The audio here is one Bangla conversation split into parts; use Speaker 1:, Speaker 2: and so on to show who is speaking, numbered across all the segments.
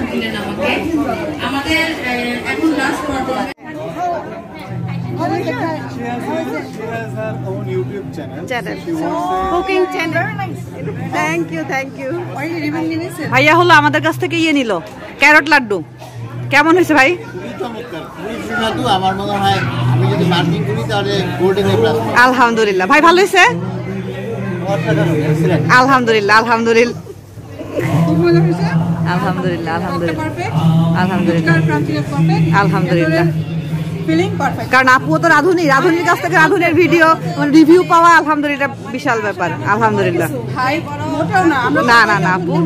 Speaker 1: দিলেন আমাকে। আমাদের এখন লাস্ট পর্ব
Speaker 2: She has her own YouTube channel.
Speaker 3: Cooking channel. Thank you ভাইয়া হলো আমাদের কাছ থেকে ইয়ে নিল ক্যারট লাড্ডু। কেমন হয়েছে ভাই?
Speaker 2: খুবই চমৎকার, খুবই সুস্বাদু। আমার মনে হয় আমি যদি মার্কিং করি তাহলে গোল্ডেন প্লাস।
Speaker 3: আলহামদুলিল্লাহ ভাই, ভালো হয়েছে? আলহামদুলিল্লাহ আলহামদুলিল্লাহ আলহামদুলিল্লাহ আলহামদুলিল্লাহ আলহামদুলিল্লাহ আলহামদুলিল্লাহ। কারণ আপু তো রাধুনির কাছ থেকে রাধুনের ভিডিও রিভিউ পাওয়া আলহামদুলিল্লাহ বিশাল ব্যাপার। আলহামদুলিল্লাহ। না না না আপু,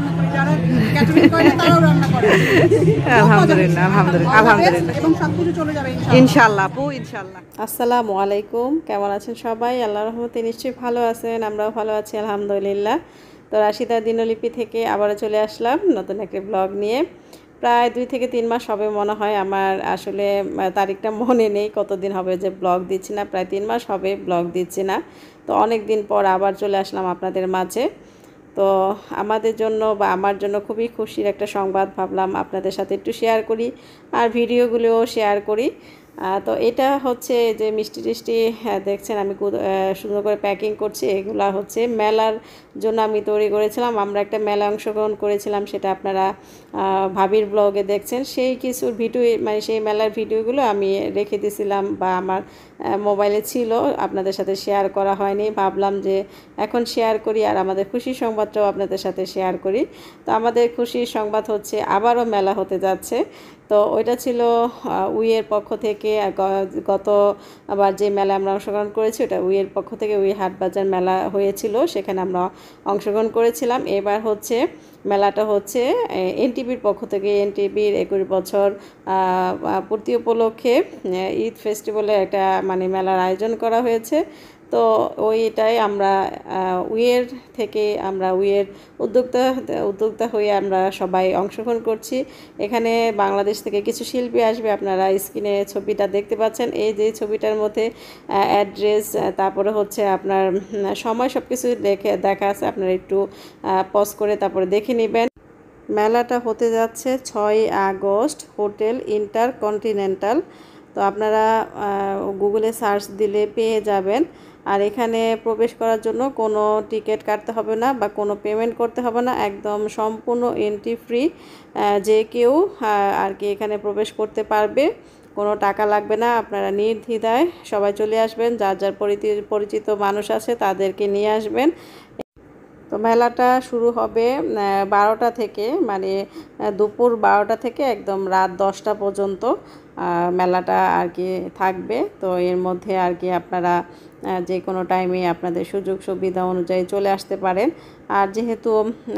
Speaker 3: আলহামদুলিল্লাহ আলহামদুলিল্লাহ আলহামদুলিল্লাহ ইনশাআল্লাহ আপু ইনশাআল্লাহ। আসসালামু আলাইকুম, কেমন আছেন সবাই? আল্লাহর রহমতে নিশ্চয়ই ভালো আছেন, আমরাও ভালো আছি আলহামদুলিল্লাহ। তো রাশিদা দিনলিপি থেকে আবারও চলে আসলাম নতুন একটা ব্লগ নিয়ে। প্রায় 2 থেকে 3 মাস হবে মনে হয়, আমার আসলে তারিখটা মনে নেই কতদিন হবে যে ব্লগ দিচ্ছি না। প্রায় 3 মাস হবে ব্লগ দিচ্ছি না। তো অনেক দিন পর আবার চলে আসলাম আপনাদের মাঝে। তো আমাদের জন্য বা আমার জন্য খুবই খুশির একটা সংবাদ, ভাবলাম আপনাদের সাথে একটু শেয়ার করি আর ভিডিওগুলোও শেয়ার করি। তো এটা হচ্ছে যে মিষ্টি টিষ্টি দেখছেন আমি সুন্দর করে প্যাকিং করছি। এগুলা হচ্ছে মেলার জন্য আমি তৈরি করেছিলাম। আমরা একটা মেলা অংশগ্রহণ করেছিলাম, সেটা আপনারা ভাবির ব্লগে দেখছেন। সেই কিছুর ভিডিও মানে সেই মেলার ভিডিওগুলো আমি রেখে দিয়েছিলাম বা আমার মোবাইলে ছিল, আপনাদের সাথে শেয়ার করা হয়নি। ভাবলাম যে এখন শেয়ার করি আর আমাদের খুশির সংবাদটাও আপনাদের সাথে শেয়ার করি। তো আমাদের খুশির সংবাদ হচ্ছে আবারও মেলা হতে যাচ্ছে। তো ওইটা ছিল উইয়ের পক্ষ থেকে। গত আবার যে মেলা আমরা অংশগ্রহণ করেছি ওটা উইয়ের পক্ষ থেকে, উই হাটবাজার মেলা হয়েছিল, সেখানে আমরা অংশগ্রহণ করেছিলাম। এবার হচ্ছে মেলাটা হচ্ছে এনটিভির পক্ষ থেকে, এনটিভির 21 বছর পূর্তি উপলক্ষে ঈদ ফেস্টিভ্যালে একটা মানে মেলার আয়োজন করা হয়েছে। তো ওইটাই আমরা উইয়ের থেকে উইয়ের উদ্যোক্তা হয়ে আমরা সবাই অংশগ্রহণ করছি। এখানে বাংলাদেশ থেকে কিছু শিল্পী আসবে, আপনারা স্ক্রিনে ছবিটা দেখতে পাচ্ছেন। এই যে ছবিটার মধ্যে অ্যাড্রেস, তারপরে হচ্ছে আপনার সময় সব কিছু দেখা আছে, আপনারা একটু পজ করে তারপরে দেখে নেবেন। মেলাটা হতে যাচ্ছে 6 আগস্ট হোটেল ইন্টারকন্টিনেন্টাল। তো আপনারা গুগলে সার্চ দিলে পেয়ে যাবেন। আর এখানে প্রবেশ করার জন্য কোনো টিকিট কাটতে হবে না বা কোনো পেমেন্ট করতে হবে না, একদম সম্পূর্ণ এন্ট্রি ফ্রি। যে কেউ আর কি এখানে প্রবেশ করতে পারবে, কোনো টাকা লাগবে না। আপনারা নির্দ্বিধায় সবাই চলে আসবেন, যার যার পরিচিত মানুষ আছে তাদেরকে নিয়ে আসবেন। তো মেলাটা শুরু হবে 12টা থেকে, মানে দুপুর 12টা থেকে একদম রাত 10টা পর্যন্ত মেলাটা আর কি থাকবে। তো এর মধ্যে আর কি আপনারা যে কোনো টাইমে আপনাদের সুযোগ সুবিধা অনুযায়ী চলে আসতে পারেন। আর যেহেতু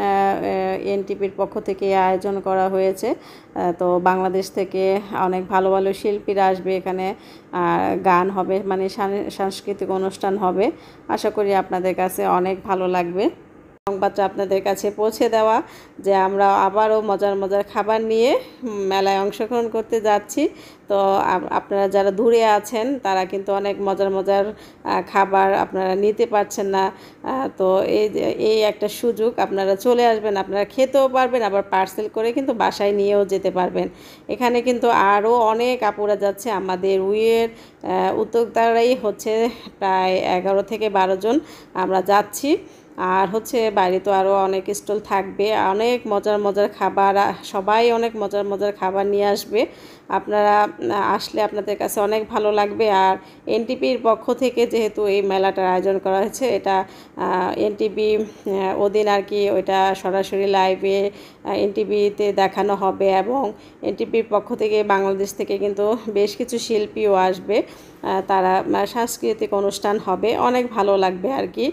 Speaker 3: এনটিভির পক্ষ থেকে আয়োজন করা হয়েছে, তো বাংলাদেশ থেকে অনেক ভালো ভালো শিল্পীরা আসবে এখানে, গান হবে, মানে সাংস্কৃতিক অনুষ্ঠান হবে। আশা করি আপনাদের কাছে অনেক ভালো লাগবে সংবাদটা আপনাদের কাছে পৌঁছে দেওয়া, যে আমরা আবারও মজার মজার খাবার নিয়ে মেলায় অংশগ্রহণ করতে যাচ্ছি। তো আপনারা যারা দূরে আছেন তারা কিন্তু অনেক মজার মজার খাবার আপনারা নিতে পারছেন না। তো এই একটা সুযোগ, আপনারা চলে আসবেন, আপনারা খেতেও পারবেন, আবার পার্সেল করে কিন্তু বাসায় নিয়েও যেতে পারবেন। এখানে কিন্তু আরও অনেক আপুরা যাচ্ছে, আমাদের উইয়ের উদ্যোক্তারাই হচ্ছে প্রায় 11 থেকে 12 জন আমরা যাচ্ছি। আর হচ্ছে বাইরে তো আরও অনেক স্টল থাকবে, অনেক মজার মজার খাবার, সবাই অনেক মজার মজার খাবার নিয়ে আসবে। আপনারা আসলে আপনাদের কাছে অনেক ভালো লাগবে। আর এনটিভির পক্ষ থেকে যেহেতু এই মেলাটার আয়োজন করা হয়েছে, এটা এনটিভি ওদিন আর কি ওইটা সরাসরি লাইভে এনটিভিতে দেখানো হবে, এবং এনটিভির পক্ষ থেকে বাংলাদেশ থেকে কিন্তু বেশ কিছু শিল্পীও আসবে, তারা সাংস্কৃতিক অনুষ্ঠান হবে, অনেক ভালো লাগবে আর কি।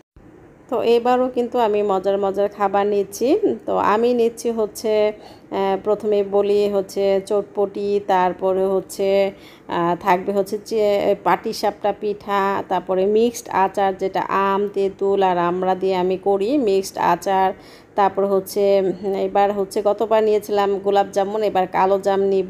Speaker 3: তো এবারও কিন্তু আমি মজার মজার খাবার নিচ্ছি। তো আমি নিচ্ছি হচ্ছে প্রথমে বলি হচ্ছে চটপটি, তারপরে হচ্ছে থাকবে হচ্ছে পাটিসাপটা পিঠা, তারপরে মিক্সড আচার, যেটা আম তেঁতুল আর আমড়া দিয়ে আমি করি মিক্সড আচার। তারপর হচ্ছে এবার হচ্ছে গতবার নিয়েছিলাম গোলাপ জামুন, এবার কালো জাম নিব।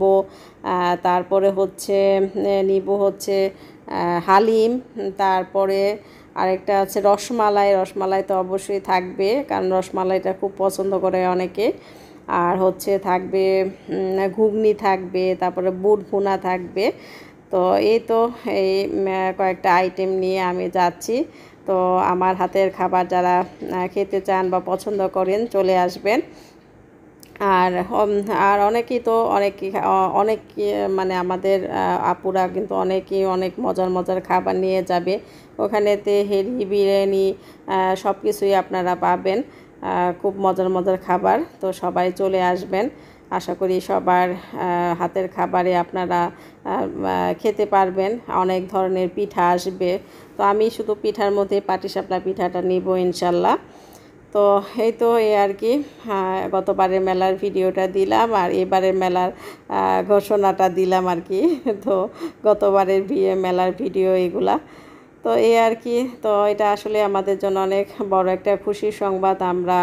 Speaker 3: তারপরে হচ্ছে নিব হচ্ছে হালিম, তারপরে আরেকটা আছে রসমালাই। রসমালাই তো অবশ্যই থাকবে, কারণ রসমালাইটা খুব পছন্দ করে অনেকে। আর হচ্ছে থাকবে ঘুগনি থাকবে, তারপরে বুট ভুনা থাকবে। তো এই তো এই কয়েকটা আইটেম নিয়ে আমি যাচ্ছি। তো আমার হাতের খাবার যারা খেতে চান বা পছন্দ করেন চলে আসবেন। আর আর অনেকেই তো অনেক মানে আমাদের আপুরা কিন্তু অনেকেই অনেক মজার মজার খাবার নিয়ে যাবে ওখানেতে। হেরি বিরিয়ানি সব কিছুই আপনারা পাবেন, খুব মজার মজার খাবার। তো সবাই চলে আসবেন, আশা করি সবার হাতের খাবারে আপনারা খেতে পারবেন। অনেক ধরনের পিঠা আসবে, তো আমি শুধু পিঠার মধ্যে পাটিসাপটা পিঠাটা নিব ইনশাল্লাহ। তো এই তো এই আর কি, গতবারের মেলার ভিডিওটা দিলাম আর এবারের মেলার ঘোষণাটা দিলাম আর কি। তো গতবারের মেলার ভিডিও এগুলা। তো এই আর কি, তো এটা আসলে আমাদের জন্য অনেক বড় একটা খুশির সংবাদ। আমরা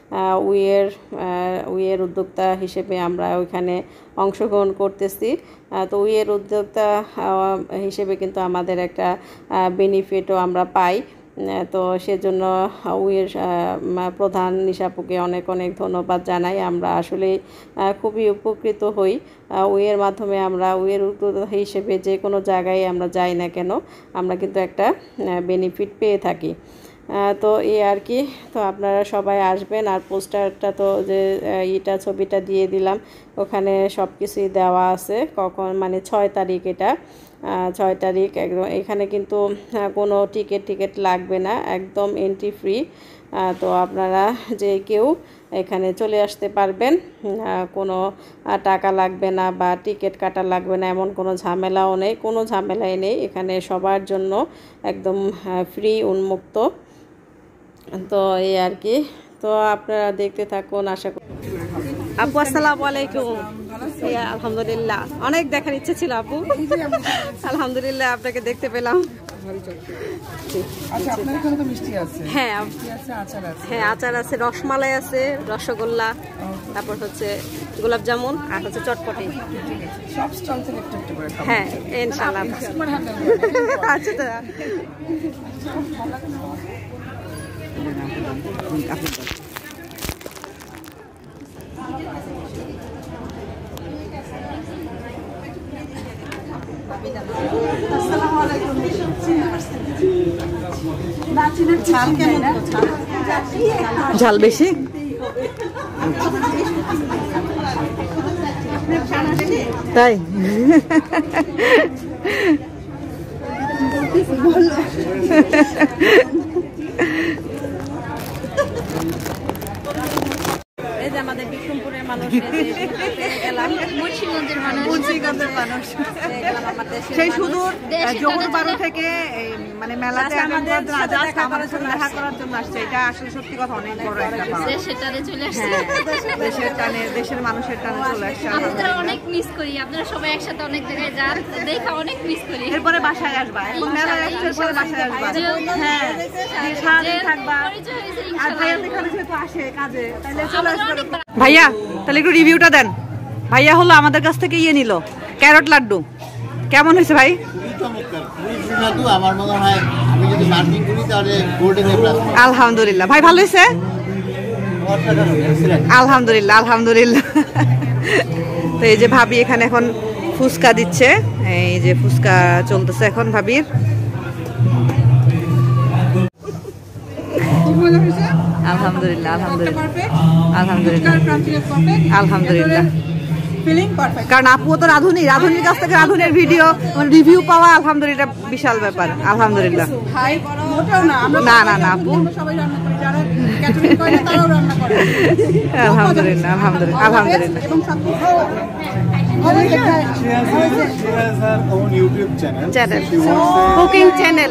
Speaker 3: উইয়ের উদ্যোক্তা হিসেবে আমরা ওইখানে অংশগ্রহণ করতেছি। তো উইয়ের উদ্যোক্তা হিসেবে কিন্তু আমাদের একটা বেনিফিটও আমরা পাই। তো সেজন্য উইয়ের প্রধান নিশাপুকে অনেক অনেক ধন্যবাদ জানাই। আমরা আসলে খুবই উপকৃত হই উইয়ের মাধ্যমে। আমরা উইয়ের উদ্যোক্তা হিসেবে যে কোনো জায়গায় আমরা যাই না কেন, আমরা কিন্তু একটা বেনিফিট পেয়ে থাকি। তো এই আর কি, তো আপনারা সবাই আসবেন। আর পোস্টারটা তো যে ছবিটা দিয়ে দিলাম, ওখানে সব কিছুই দেওয়া আছে কখন, মানে 6 তারিখ, এটা 6 তারিখ একদম। এখানে কিন্তু কোনো টিকিট লাগবে না, একদম এন্ট্রি ফ্রি। তো আপনারা যে কেউ এখানে চলে আসতে পারবেন, কোনো টাকা লাগবে না বা টিকিট কাটা লাগবে না, এমন কোনো ঝামেলাও নেই, কোনো ঝামেলাই নেই এখানে, সবার জন্য একদম ফ্রি উন্মুক্ত। তো এই আর কি, তো আপনারা দেখতে থাকুন। আশা করি আপু আসসালামু আলাইকুম। আলহামদুলিল্লাহ, অনেক দেখার ইচ্ছে ছিল আপু, আলহামদুলিল্লাহ আপনাকে দেখতে পেলাম। হ্যাঁ হ্যাঁ, আচার আছে, রসমালাই আছে, রসগোল্লা, তারপর হচ্ছে গোলাপ জামুন, আর হচ্ছে চটপটি। হ্যাঁ ইনশাআল্লাহ। আচ্ছা, ঝাল বেশি? তাই এই যে আমাদের বিক্রমপুরের মানুষ, মুন্সিগঞ্জের মানুষ, সেই সুদূর জোহরবাড়ি থেকে মানে মেলাতে দেখা করার জন্য আসছে। এটা আসলে সত্যি কথা অনেক বড় একটা পাওয়া। দেশের টানে, দেশের মানুষের টানে চলে আসছে।
Speaker 4: আমরা অনেক মিস করি, আপনারা সবাই একসাথে অনেক জায়গায় যান, দেখা অনেক মিস করি।
Speaker 3: এরপরে বাসায় আসবা, এখন মেলায় আসছে, এরপরে বাসায় আসবা। হ্যাঁ, সারাদিন থাকবা। আর ভাইয়া এখানে যেহেতু আসে কাজে, তাহলে চলে আসবে। ভাইয়া তাহলে একটু রিভিউটা দেন। ভাইয়া হলো আমাদের কাছ থেকে ইয়ে নিল ক্যারট লাড্ডু, কেমন হয়েছে ভাই?
Speaker 2: আমার মনে হয় আমি যদি মার্কিং করি তাহলে গোল্ডেন প্লাস।
Speaker 3: আলহামদুলিল্লাহ ভাই, ভালো হয়েছে? আলহামদুলিল্লাহ আলহামদুলিল্লাহ। তো এই যে ভাবি এখানে এখন ফুচকা দিচ্ছে, এই যে ফুচকা চলতেছে এখন ভাবির। আলহামদুলিল্লাহ আলহামদুলিল্লাহ আলহামদুলিল্লাহ আলহামদুলিল্লাহ। কারণ আপুও তো রাঁধুনির কাছ থেকে রাঁধুনির ভিডিও রিভিউ পাওয়া আলহামদুলিল্লাহ বিশাল ব্যাপার। আলহামদুলিল্লাহ। না না না আপু, আলহামদুলিল্লাহ আলহামদুলিল্লাহ আলহামদুলিল্লাহ। Cooking channel.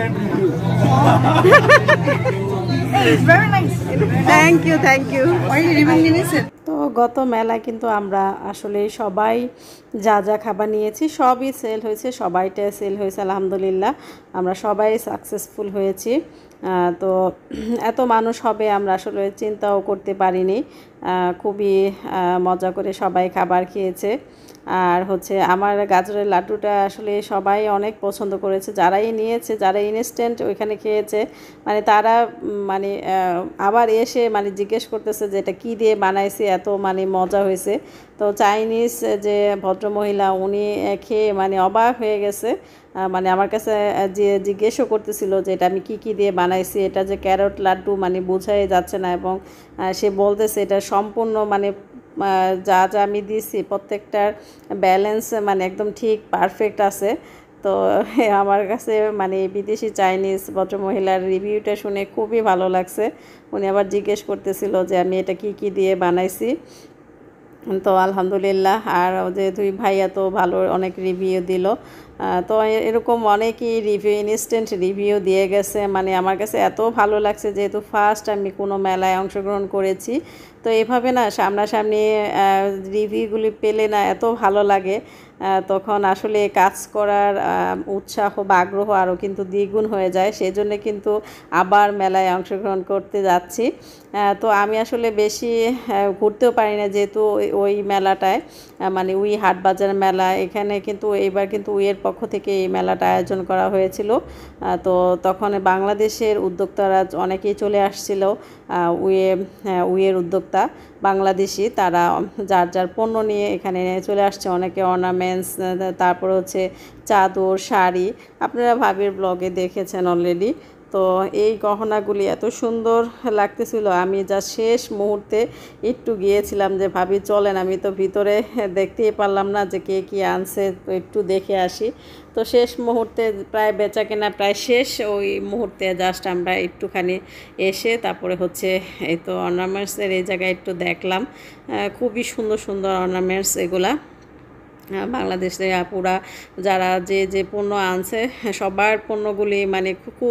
Speaker 3: Thank you thank you. তো গত মেলায় কিন্তু আমরা আসলে সবাই যা যা খাবার নিয়েছি সবই সেল হয়েছে, সবাইটা সেল হয়েছে আলহামদুলিল্লাহ। আমরা সবাই সাকসেসফুল হয়েছি। তো এত মানুষ হবে আমরা আসলে চিন্তাও করতে পারিনি। খুবই মজা করে সবাই খাবার খেয়েছে। আর হচ্ছে আমার গাজরের লাড্ডুটা আসলে সবাই অনেক পছন্দ করেছে, যারাই নিয়েছে, যারা ইনস্ট্যান্ট ওইখানে খেয়েছে, মানে তারা মানে আবার এসে মানে জিজ্ঞেস করতেছে যে এটা কী দিয়ে বানাইছে, এত মানে মজা হয়েছে। তো চাইনিজ যে ভদ্রমহিলা উনি খেয়ে মানে অবাক হয়ে গেছে, মানে আমার কাছে যে জিজ্ঞেসও করতেছিল যে এটা আমি কি দিয়ে বানাইছি, এটা যে ক্যারট লাড্ডু মানে বোঝাই যাচ্ছে না। এবং সে বলতেছে এটা সম্পূর্ণ মানে যা যা আমি দিয়েছি প্রত্যেকটার ব্যালেন্স মানে একদম ঠিক পারফেক্ট আছে। তো আমার কাছে মানে বিদেশি চাইনিজ ভদ্রমহিলার রিভিউটা শুনে খুবই ভালো লাগছে। উনি আবার জিজ্ঞেস করতেছিল যে আমি এটা কি দিয়ে বানাইছি। তো আলহামদুলিল্লাহ। আর যে দুই ভাইয়া তো ভালো অনেক রিভিউ দিল। তো এরকম অনেকই রিভিউ ইনস্ট্যান্ট রিভিউ দিয়ে গেছে, মানে আমার কাছে এত ভালো লাগছে যেহেতু ফার্স্ট আমি কোনো মেলায় অংশগ্রহণ করেছি। তো এভাবে না সামনাসামনি রিভিউগুলি পেলে না এত ভালো লাগে, তখন আসলে কাজ করার উৎসাহ বা আগ্রহ আরও কিন্তু দ্বিগুণ হয়ে যায়। সেই জন্যে কিন্তু আবার মেলায় অংশগ্রহণ করতে যাচ্ছি। তো আমি আসলে বেশি ঘুরতেও পারি না, যেহেতু ওই মেলাটায় মানে উই হাট বাজার মেলা, এখানে কিন্তু এইবার কিন্তু উইয়ের পক্ষ থেকে এই মেলাটা আয়োজন করা হয়েছিল। তো তখন বাংলাদেশের উদ্যোক্তারা অনেকেই চলে আসছিল। উইয়ের উদ্যোক্তা বাংলাদেশি, তারা যার যার পণ্য নিয়ে এখানে চলে আসছে। অনেকে অর্নামেন্টস, তারপর হচ্ছে চাদর, শাড়ি, আপনারা ভাবির ব্লগে দেখেছেন অলরেডি। তো এই গহনাগুলি এত সুন্দর লাগতেছিল, আমি যা শেষ মুহূর্তে একটু গিয়েছিলাম যে ভাবি চলেন, আমি তো ভিতরে দেখতেই পারলাম না যে কে কী আনছে, তো একটু দেখে আসি। তো শেষ মুহূর্তে প্রায় বেচা কেনা প্রায় শেষ, ওই মুহূর্তে জাস্ট আমরা একটুখানি এসে তারপরে হচ্ছে এই তো অর্নামেন্টসের এই জায়গায় একটু দেখলাম। খুবই সুন্দর সুন্দর অর্নামেন্টস এগুলা। বাংলাদেশের আপুরা যারা যে পণ্য আনছে সবার পণ্যগুলি মানে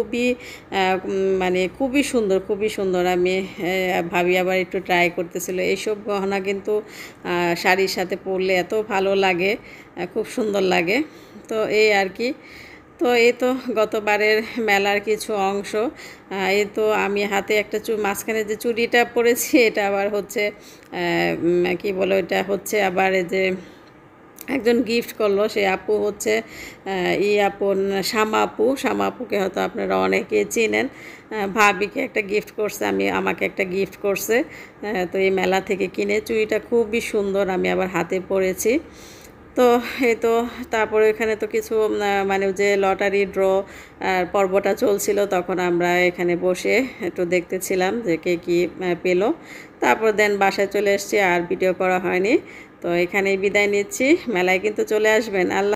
Speaker 3: খুবই সুন্দর। আমি ভাবি আবার একটু ট্রাই করতেছিল। এইসব গহনা কিন্তু শাড়ির সাথে পরলে এত ভালো লাগে, খুব সুন্দর লাগে। তো এই আর কি। তো এই তো গতবারের মেলার কিছু অংশ। এই তো আমি হাতে একটা মাঝখানে যে চুড়িটা পরেছি, এটা আবার হচ্ছে কি বলো, এটা হচ্ছে আবার এই যে একজন গিফট করলো, সে আপু হচ্ছে শ্যামা আপুকে হয়তো আপনারা অনেকে চিনেন। ভাবিকে একটা গিফট করছে, আমাকে একটা গিফট করছে। তো এই মেলা থেকে কিনে চুড়িটা খুবই সুন্দর, আমি আবার হাতে পরেছি। তো এই তো তারপরে এখানে তো কিছু মানে যে লটারি ড্র পর্বটা চলছিল, তখন আমরা এখানে বসে একটু দেখতেছিলাম যে কে কী পেলো। তারপর দেন বাসায় চলে এসেছি, আর ভিডিও করা হয়নি। তো এখানেই বিদায় নিচ্ছি। মেলায় কিন্তু চলে আসবেন। আল্লাহ।